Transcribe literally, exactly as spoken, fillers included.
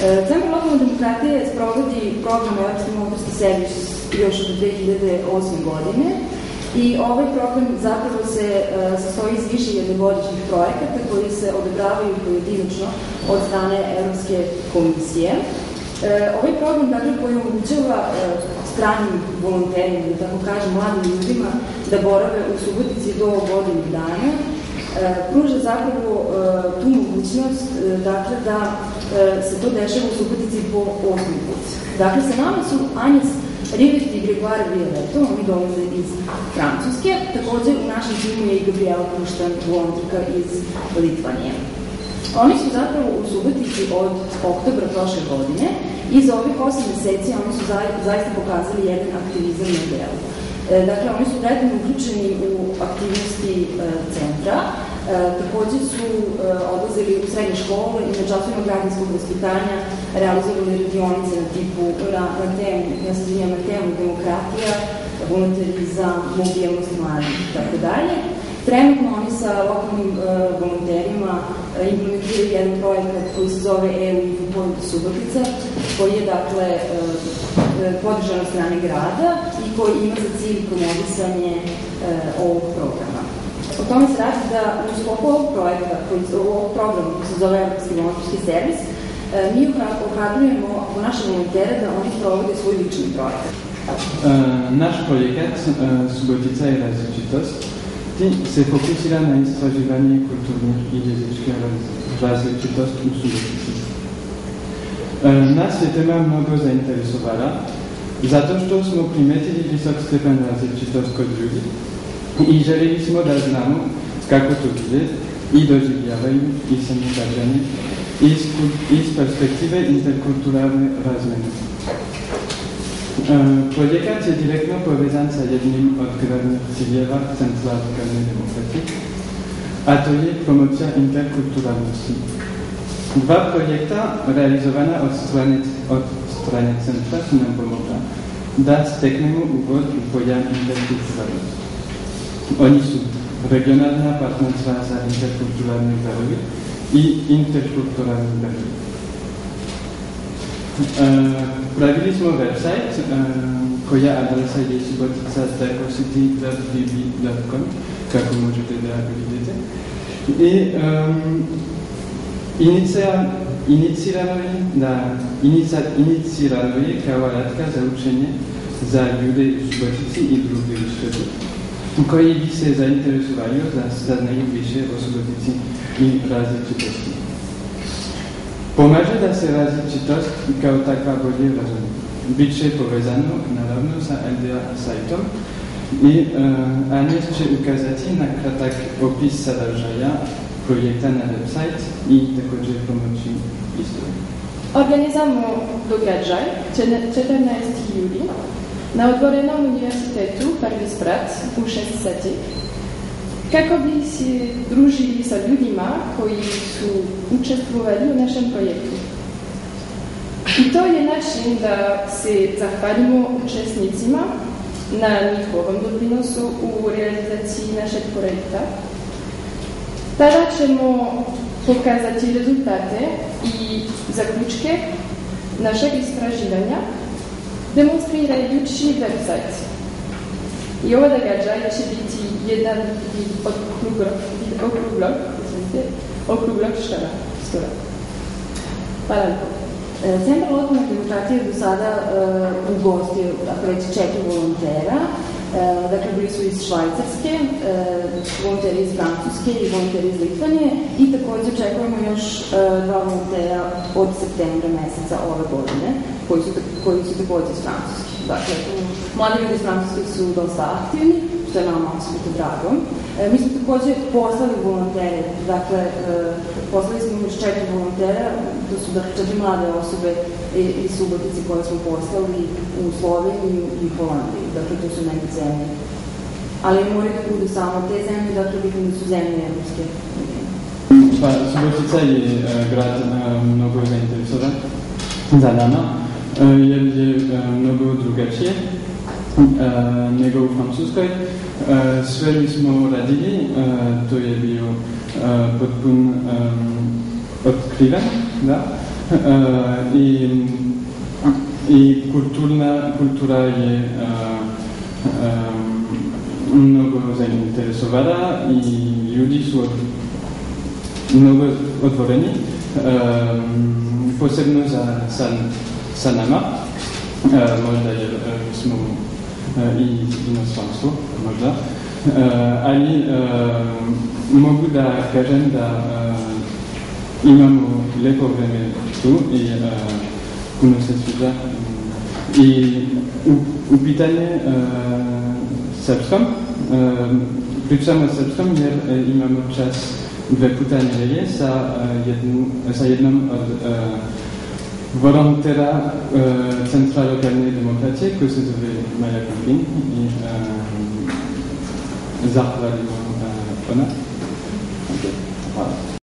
Centar lokalne demokratije sprovodi program Evropski motorski servis još od dve hiljade osme godine i ovaj program zapravo se sastoji iz više jednogodišnjih projekata koji se odobravaju pojedinačno od strane Evropske komisije. Ovaj program, dakle, koji omogućava stranim volonterima, da tako kažem, mladim ljudima da borave u Subotici do godinu dana, pruža zapravo tu mogućnost, dakle, da se to dešava u Subotici po osmi put. Dakle, sa nama su Agnes Rivest i Gregoire Violeto, oni dolaze iz Francuske, takođe u našem timu je i Gabriela Puštan, volonterka iz Litvanije. Oni su zapravo u Subotici od oktobra prošle godine i za ovih osam meseci oni su zaista pokazali jedan aktivizam na delu. Dakle, oni su detaljno uključeni u aktivnosti centra, takođe su odlazili u srednje škole i na časovima građanskog vaspitanja realizovali radionice na tipu, na, na temu, ja se izvinjam, na temu demokratija, volonterizam, mobilnost mladih i tako dalje. Trenutno oni sa lokalnim uh, volonterima uh, implementiraju jedan projekat koji se zove E U Infopoint Subotica, koji je, dakle, uh, podržan od strane grada i koji ima za cilj promovisanje uh, ovog programa. O tome se radi da u sklopu ovog projekta, koji, ovog programa koji se zove Evropski volonterski servis, uh, mi ohrabrujemo naše volontere da oni provode svoj lični projekat. Uh, naš projekat uh, Subotica i različitost se fokusira na istraživanje kulturnih i jezičke različitosti u Subotici. Nas je tema mnogo zainteresovala, zato što smo primetili visok stepen različitost kod ljudi i želeli smo da znamo kako to vide i doživljavaju i sami građani iz, iz perspektive interkulturalne razmene. Projekat je direktno povezan sa jednim od glavnih ciljeva Centra lokalne demokratije, a to je promocija interkulturalnosti. Dva projekta realizovana od strane, od strane centra su nam pomogla da steknemo uvod u pojam interkulturalnosti. Oni su regionalna partnerstva za interkulturalne dialogi i interkulturalne dialogi. Uh, pravili smo website, uh, koja adresa je subotica diversity dot d b dot com, kako možete da vidite. I um, inicirano je da inicirano je kao alatka za učenje za ljude u Subotici i druge u svetu, koji bi se zainteresovali da saznaju više o Subotici i različitosti. Pomaže da se različitost kao takva bolje razumije. Biće povezano naravno sa L D A sajtom i uh, Agnes će ukazati na kratak opis sadržaja projekta na website i također pomoći istoriju. Organizujemo događaj četrnaestog jula na otvorenom univerzitetu Prvi sprat u šest sati, kako bi se družili sa ljudima koji su učestvovali u našem projektu. I to je način da se zahvalimo učesnicima na njihovom doprinosu u realizaciji našeg projekta. Tada ćemo pokazati rezultate i zaključke našeg istraživanja demonstrirajući website. I ovo događaj će biti jedan od okruglog, okruglog stora. Hvala lijepo. Centar lokalne demokratije do sada uh, ugostio, ako reći, četiri volontera. Uh, dakle, bili su iz Švajcarske, uh, volonteri iz Francuske i volonteri iz Litvanije i također očekujemo još uh, dva volontera od septembra meseca ove godine, koji su, koji su također iz Francuske. Dakle, mladi ljudi iz Francuske su dosta aktivni, što je nama apsolutno drago. E, mi smo također poslali volontere, dakle, e, poslali smo još četiri volontera, to su dakle četiri mlade osobe iz Subotice koje smo poslali u Sloveniju i Holandiju, dakle to su neke zemlje. Ali moraju da budu samo te zemlje, dakle bitno da su zemlje evropske. Pa, Subotica je uh, grad uh, mnogo zainteresovan za nama, uh, jer je uh, mnogo drugačije uh, nego u Francuskoj. Uh, sve mi smo radili, uh, to je bio uh, potpun um, otkriven, da? I, i kulturna, kultura je mnogo zainteresowana i ljudi su mnogo otvoreni, posebno za, sa, sa nama, možda jer smo i inostranstvo, možda, ali mogu da kažem da imamo lepo vreme tu i puno se sviđa. I u, u pitanje srpskom, pričamo srpskom jer imamo čas dve puta nedelje sa, jednu, sa jednom od volontera Centra lokalnej demokracije koji se zove Maja Kampin i zahvalimo ona. Okay. Hvala.